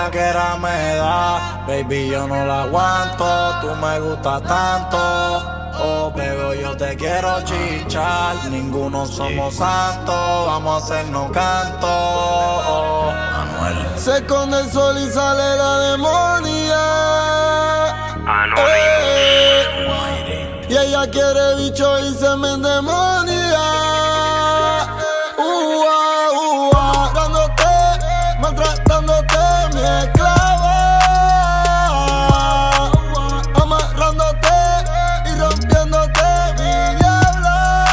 bellaquera me da. Baby, yo no la aguanto, tú me gustas tanto. Oh, pero yo te quiero chichar. Ninguno somos santos, vamos a hacernos canto. Oh, Anuel. Se esconde el sol y sale la demonia. Y ella quiere bicho y se me endemonia. Dándote, maltratándote, mi esclava. Amarrándote y rompiéndote, mi diabla.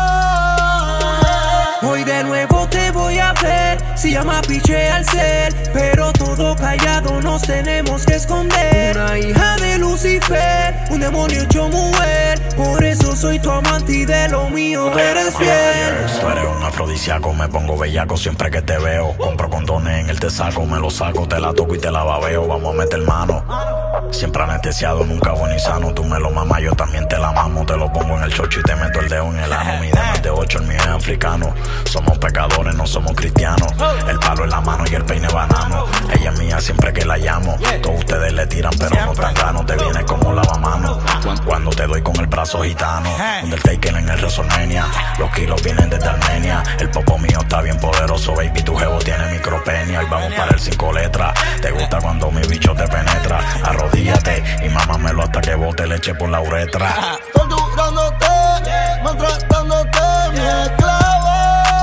Hoy de nuevo te voy a ver. Se llama piche al ser, pero todo callado nos tenemos que esconder. Una hija de Lucifer, un demonio hecho mujer. Por eso soy tu amante y de lo mío eres fiel. Tú eres un afrodisíaco, me pongo bellaco siempre que te veo. Compro condones en el te saco, me lo saco, te la toco y te la babeo. Vamos a meter mano. Siempre anestesiado, nunca bueno y sano. Tú me lo mamas, yo también te la mamo. Te lo pongo en el chocho y te meto el dedo en el ano. Mi dedo es de 8, el mío es africano. Somos pecadores, no somos cristianos. El palo en la mano y el peine banano. Ella es mía siempre que la llamo. Todos ustedes le tiran pero no tan gano. Te vienes como lavamano cuando te doy con el brazo gitano. Undertaker en el WrestleMania. Los kilos vienen desde Armenia. El popo mío está bien poderoso, baby. Tu jevo tiene micropenia. Y vamos para el 5 letras. Te gusta cuando mi bicho te penetra. Arrodíllate y mámamelo hasta que bote leche por la uretra. Torturándote, maltratándote, mi esclava.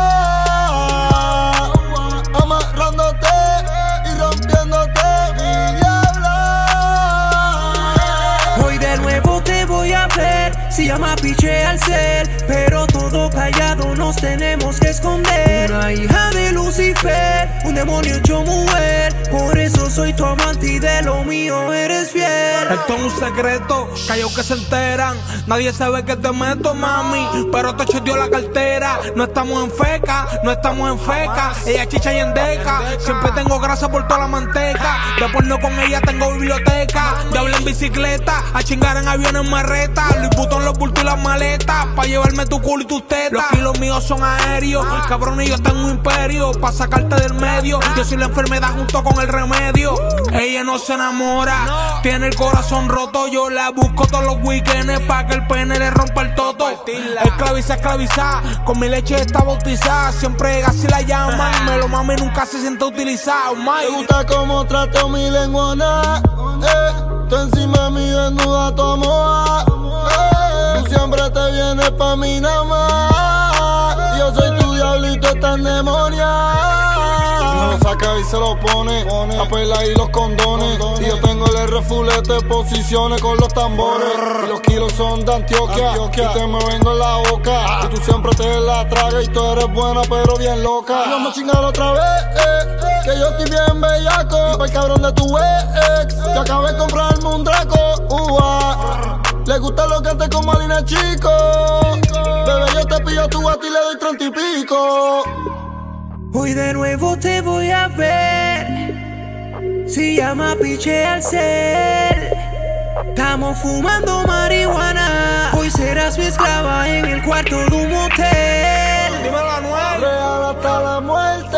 Amarrándote y rompiéndote, mi diabla. Hoy de nuevo te voy a ver. Se llama piche al ser, pero todo callado nos tenemos que esconder. Una hija de Lucifer, un demonio hecho mujer. Por eso soy tu amante y de lo mío eres fiel. Esto es un secreto, cayó que se enteran. Nadie sabe que te meto, mami, pero te cheteó la cartera. No estamos en feca, no estamos en feca. Ella chicha y endeca, siempre tengo grasa por toda la manteca. Después no con ella tengo biblioteca. De hablar en bicicleta, a chingar en aviones marreta. Luis Butón los bultos y las maletas, pa' llevarme tu culo y tus tetas. Los kilos míos son aéreos, cabrón y yo tengo un imperio. Pa' sacarte del medio, yo soy la enfermedad junto con el remedio. Ella no se enamora, tiene el corazón roto. Yo la busco todos los weekends pa' que el pene le rompa el toto. Esclaviza, esclaviza, con mi leche está bautizada. Siempre así la llaman, me lo mame y nunca se siente utilizado. Me gusta como trato mi lenguana, tú encima de mi desnuda tu moa. Tú siempre te vienes pa' mí nada más. Yo soy tu diablito, está en demonia. Me lo saca y se lo pone, la pela y los condones. Y yo tengo el R fulete, posiciones con los tambores. Y los kilos son de Antioquia, y te me vengo en la boca. Y tú siempre te la tragas y tú eres buena pero bien loca. Vamos a chingar otra vez, que yo estoy bien bellaco. Y pa'l cabrón de tu ex, que acabé de comprarme un Draco. Le gusta lo que antes como Alina Chico. Bebé, yo te pillo tu guati y le doy 30 y pico. Hoy de nuevo te voy a ver. Se llama piche al ser. Estamos fumando marihuana. Hoy serás mi esclava en el cuarto de un motel. Dímelo, Anuel. Real hasta la muerte,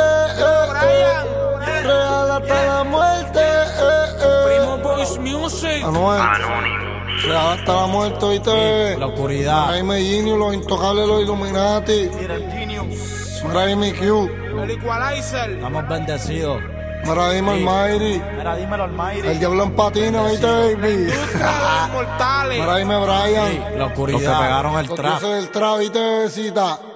real hasta la muerte, Primo Boys Music. Anuel. Real hasta la muerte, oíste. La oscuridad. Jaime Genius, los intocables, los Illuminati. Mira Amy Q. El Equalizer. Estamos bendecidos. Mira dime Almighty. Mira, dímelo al Mayri. El diablo en patina, oíste, baby. Mortales. Mira dime Brian. La oscuridad. Los que pegaron el Los trap. dioses del trap, oíste, bebecita.